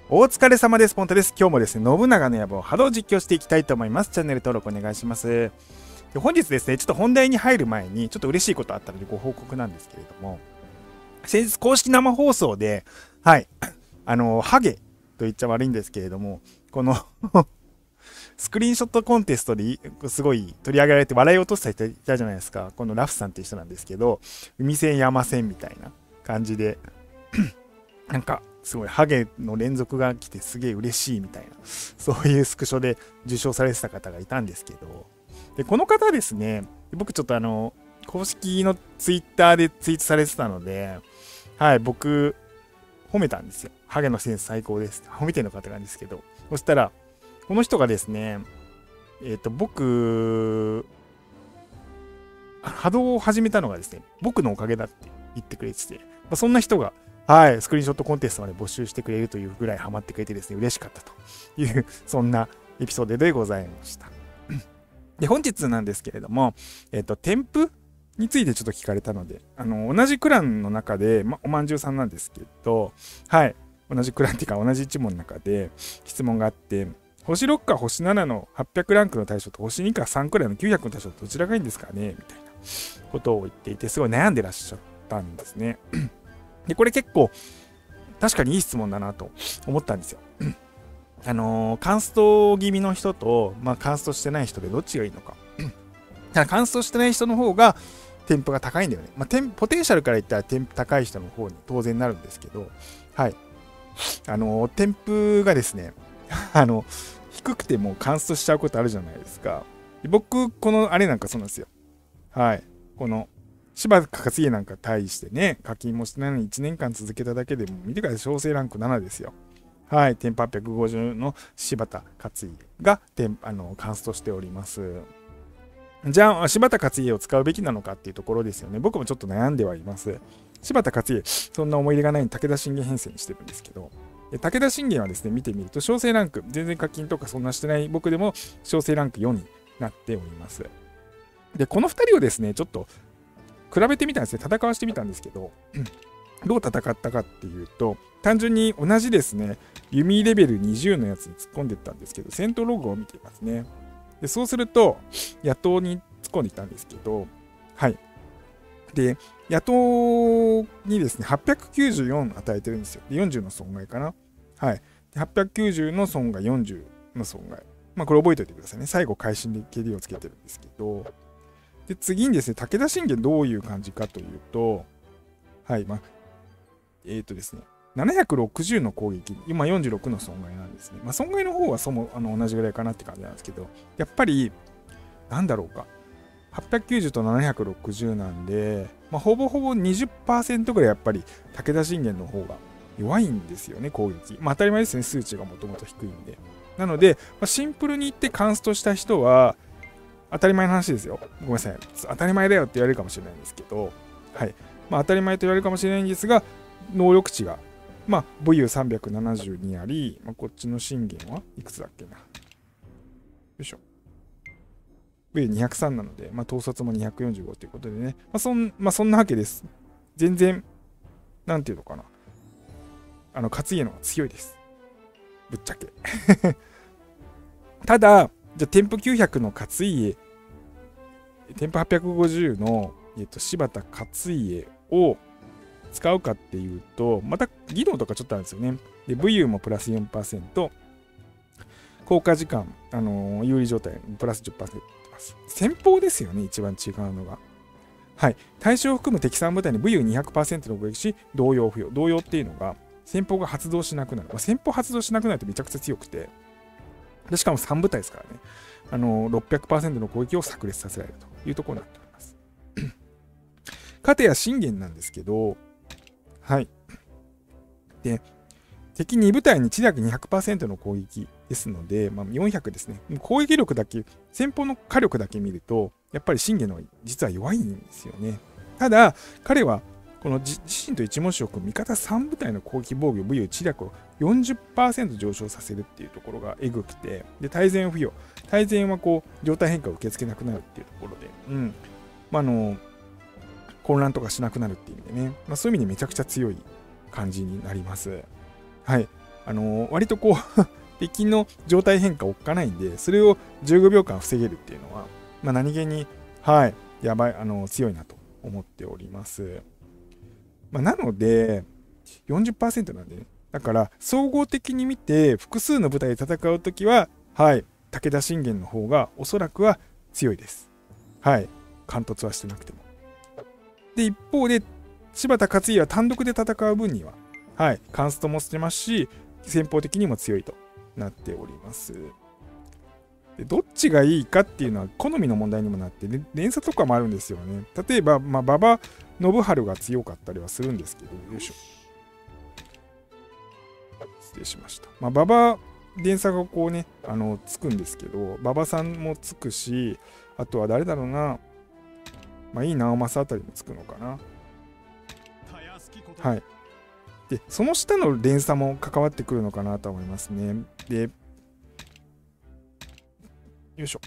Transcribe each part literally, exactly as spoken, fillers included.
お疲れ様です。ポンタです。今日もですね、信長の野望波動を実況していきたいと思います。チャンネル登録お願いします。で本日ですね、ちょっと本題に入る前に、ちょっと嬉しいことあったのでご報告なんですけれども、先日公式生放送で、はい、あの、ハゲと言っちゃ悪いんですけれども、このスクリーンショットコンテストですごい取り上げられて笑い落とした人いたじゃないですか。このラフさんっていう人なんですけど、海線山線みたいな感じで、なんか、すごいハゲの連続が来てすげえ嬉しいみたいな、そういうスクショで受賞されてた方がいたんですけど、でこの方ですね、僕ちょっとあの、公式のツイッターでツイートされてたので、はい、僕、褒めたんですよ。ハゲのセンス最高です。褒めてるのかって感じですけど、そしたら、この人がですね、えっと、僕、波動を始めたのがですね、僕のおかげだって言ってくれてて、まあ、そんな人が、はい、スクリーンショットコンテストまで募集してくれるというぐらいハマってくれてですね、嬉しかったという、そんなエピソードでございました。で、本日なんですけれども、えっと、添付についてちょっと聞かれたので、あの、同じクランの中で、ま、おまんじゅうさんなんですけど、はい、同じクランっていうか同じ一問の中で質問があって、星ろくか星ななのはっぴゃくランクの対象と星にかさんくらいのきゅうひゃくの対象とどちらがいいんですかねみたいなことを言っていて、すごい悩んでらっしゃったんですね。で、これ結構、確かにいい質問だなと思ったんですよ。あのー、カンスト気味の人と、まあ、カンストしてない人でどっちがいいのか。ただ、カンストしてない人の方が、添付が高いんだよね。まあ、ポテンシャルから言ったら添付高い人の方に当然なるんですけど、はい。あのー、添付がですね、あの、低くてもカンストしちゃうことあるじゃないですか。僕、このあれなんかそうなんですよ。はい。この、柴田勝家なんか対してね、課金もしてないのにいちねんかん続けただけでも、見てください、小生ランクななですよ。はい、添付はっぴゃくごじゅうの柴田勝家があのカンストしております。じゃあ、柴田勝家を使うべきなのかっていうところですよね。僕もちょっと悩んではいます。柴田勝家、そんな思い入れがないのに武田信玄編成にしてるんですけど、武田信玄はですね、見てみると、小生ランク、全然課金とかそんなしてない僕でも、小生ランクよんになっております。で、このふたりをですね、ちょっと、比べてみたんですね。戦わしてみたんですけど、どう戦ったかっていうと、単純に同じですね、弓レベルにじゅうのやつに突っ込んでいったんですけど、戦闘ログを見ていますね。で、そうすると、野党に突っ込んでいったんですけど、はい。で、野党にですね、はっぴゃくきゅうじゅうよん与えてるんですよ。で、よんじゅうの損害かな。はい。ではっぴゃくきゅうじゅうの損害、よんじゅうの損害。まあ、これ覚えておいてくださいね。最後、会心で ケーディー をつけてるんですけど、で、次にですね、武田信玄どういう感じかというと、はい、まあ、えっ、ー、とですね、ななひゃくろくじゅうの攻撃、今よんじゅうろくの損害なんですね。まあ、損害の方はそもあの同じぐらいかなって感じなんですけど、やっぱり、なんだろうか、はっぴゃくきゅうじゅうとななひゃくろくじゅうなんで、まあ、ほぼほぼ にじゅっパーセント ぐらいやっぱり武田信玄の方が弱いんですよね、攻撃。まあ、当たり前ですね、数値がもともと低いんで。なので、まあ、シンプルに言ってカンストした人は、当たり前の話ですよ。ごめんなさい。当たり前だよって言われるかもしれないんですけど、はい。まあ、当たり前と言われるかもしれないんですが、能力値が、まあ、ブイユーさんびゃくななじゅうに あり、まあ、こっちの信玄はいくつだっけな。よいしょ。ブイユーにひゃくさん なので、まあ、統率もにひゃくよんじゅうごということでね。まあ、そん、まあ、そんなわけです。全然、なんていうのかな。あの、勝家の方が強いです。ぶっちゃけ。ただ、じゃあ、添付きゅうひゃくの勝家、添付はっぴゃくごじゅうの、えっと、柴田勝家を使うかっていうと、また技能とかちょっとあるんですよね。で、ブイユー もプラス よんパーセント、効果時間、あのー、有利状態、プラス じゅっパーセント ます。先方ですよね、一番違うのが。はい。対象を含む敵さん部隊に ブイユーにひゃくパーセント の攻撃し、動揺不要。動揺っていうのが、先方が発動しなくなる。まあ、先方発動しなくなるとめちゃくちゃ強くて、でしかもさん部隊ですからね。あのー、ろっぴゃくパーセント の攻撃を炸裂させられるというところになっております。片や信玄なんですけど、はい。で、敵に部隊に知略 にひゃくパーセント の攻撃ですので、まあ、よんひゃくですね。攻撃力だけ、先方の火力だけ見ると、やっぱり信玄の実は弱いんですよね。ただ、彼は、この自身と一文字を組む味方さん部隊の攻撃防御、ブイユー知略を よんじゅっパーセント 上昇させるっていうところがエグくて、で、大前不要。大前はこう、状態変化を受け付けなくなるっていうところで、うん。まあ、あの、混乱とかしなくなるっていう意味でね、まあ、そういう意味でめちゃくちゃ強い感じになります。はい。 あの割とこう敵の状態変化をおっかないんで、それをじゅうごびょうかん防げるっていうのは、まあ、何気に、はい、やばい、あの強いなと思っております。まあ、なので、よんじゅっパーセント なんでね。だから、総合的に見て、複数の部隊で戦うときは、はい、武田信玄の方がおそらくは強いです。はい、貫突はしてなくても。で、一方で、柴田勝家は単独で戦う分には、はい、カンストもしてますし、先方的にも強いとなっております。でどっちがいいかっていうのは好みの問題にもなって、ね、連鎖とかもあるんですよね。例えば、まあ、馬場信春が強かったりはするんですけど、よいしょ。失礼しました。まあ、馬場連鎖がこうね、あの、つくんですけど、馬場さんもつくし、あとは誰だろうな、まあ、いい直政あたりもつくのかな。はい。で、その下の連鎖も関わってくるのかなと思いますね。で、よいしょ。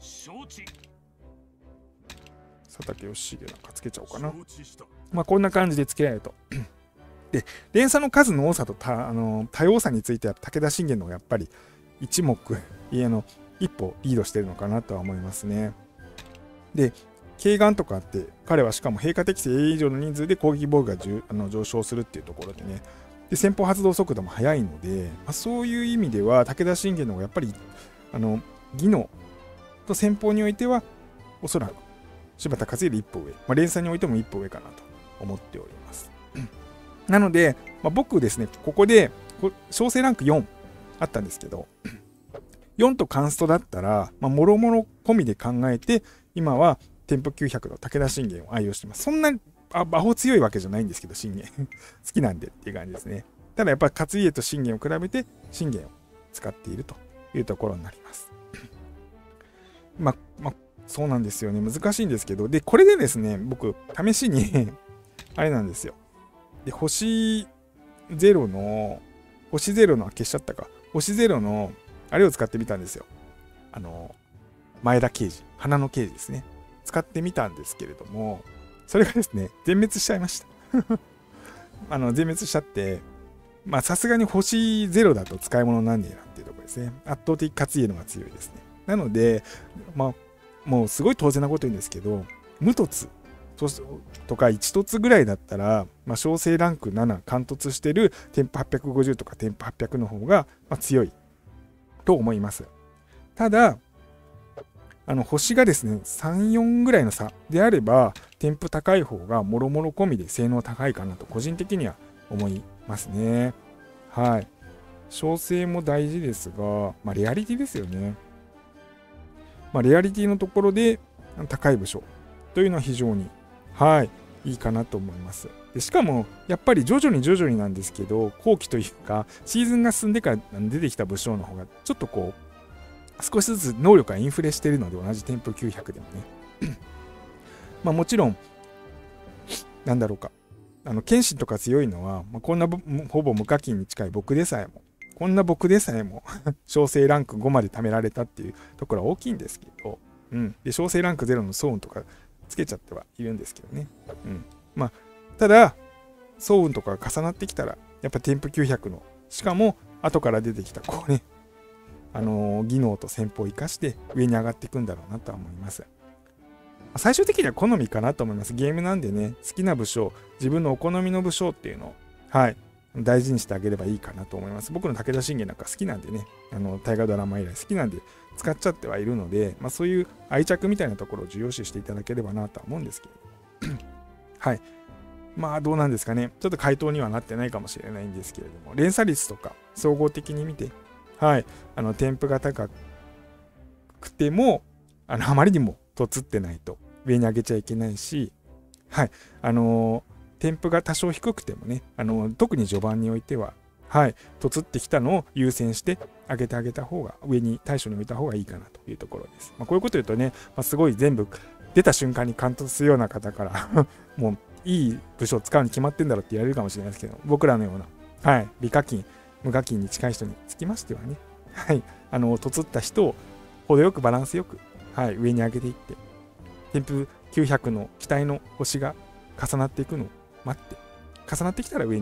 佐竹義重なんかつけちゃおうかな。まあこんな感じでつけられると。で、連鎖の数の多さとたあの多様さについては武田信玄のやっぱり一目家の一歩リードしてるのかなとは思いますね。で、慶願とかあって彼はしかも平価適正 A 以上の人数で攻撃防御があの上昇するっていうところでね。で、先方発動速度も速いので、まあ、そういう意味では武田信玄の方がやっぱりあの技能と先方においてはおそらく柴田勝家で一歩上、まあ、連鎖においても一歩上かなと思っております。なので、まあ、僕ですね、ここで小生ランクよんあったんですけど、よんとカンストだったら、まあ、もろもろ込みで考えて、今はテンポきゅうひゃくの武田信玄を愛用してます。そんなあ魔法強いわけじゃないんですけど、信玄好きなんでっていう感じですね。ただやっぱり勝家と信玄を比べて信玄を使っているというところになります。まあ、まあ、そうなんですよね。難しいんですけど、で、これでですね、僕、試しにあれなんですよ。で、星ゼロの、星ゼロの、消しちゃったか。星ゼロの、あれを使ってみたんですよ。あの、前田刑事、花の刑事ですね。使ってみたんですけれども、それがですね、全滅しちゃいました。あの、全滅しちゃって、まあ、さすがに星ゼロだと使い物になんねえなっていうところですね。圧倒的勝家のが強いですね。なので、まあ、もうすごい当然なこと言うんですけど、無凸とか一凸ぐらいだったら、まあ、小生ランクなな、貫突してるテンポはっぴゃくごじゅうとかテンポはっぴゃくの方が、まあ、強いと思います。ただ、あの星がですね、さん、よんぐらいの差であれば、テンポ高い方がもろもろ込みで性能高いかなと個人的には思いますね。はい。小生も大事ですが、まあ、レアリティですよね。まあ、レアリティのところで高い部署というのは非常に、はい、いいかなと思います。でしかも、やっぱり徐々に徐々になんですけど、後期というか、シーズンが進んでから出てきた武将の方が、ちょっとこう、少しずつ能力がインフレしているので、同じテンポきゅうひゃくでもね。まあもちろん、なんだろうか、あの、剣心とか強いのは、まあ、こんなほぼ無課金に近い僕でさえも、こんな僕でさえも小生ランクごまで貯められたっていうところは大きいんですけど、うん。で、小生ランクゼロのソーンとかつけちゃってはいるんですけどね。うん。まあ、ただ、ソーンとかが重なってきたら、やっぱテンポきゅうひゃくの、しかも、後から出てきた、こうね、あのー、技能と戦法を生かして上に上がっていくんだろうなとは思います。最終的には好みかなと思います。ゲームなんでね、好きな武将、自分のお好みの武将っていうのを、はい、大事にしてあげればいいかなと思います。僕の武田信玄なんか好きなんでね、あの大河ドラマ以来好きなんで使っちゃってはいるので、まあ、そういう愛着みたいなところを重要視していただければなとは思うんですけど。はい。まあどうなんですかね。ちょっと回答にはなってないかもしれないんですけれども、連鎖率とか総合的に見て、はい、あの添付が高くても、あのあまりにもとつってないと上に上げちゃいけないし、はい、あのー、添付が多少低くてもね、あのー、特に序盤においては、はい、とつってきたのを優先して上げてあげた方が、上に対処に置いた方がいいかなというところです。まあ、こういうこと言うとね、まあ、すごい全部出た瞬間に貫突するような方からもういい部署を使うに決まってんだろうって言われるかもしれないですけど、僕らのような、はい、微課金、無課金に近い人につきましてはね、はい、あのとつった人を程よくバランスよく、はい、上に上げていって、添付きゅうひゃくの機体の星が重なっていくのを待って、重なってきたら上にする。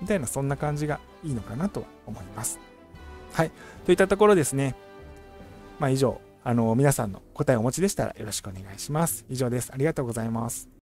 みたいな、そんな感じがいいのかなとは思います。はい。といったところですね。まあ以上、あの、皆さんの答えをお持ちでしたらよろしくお願いします。以上です。ありがとうございます。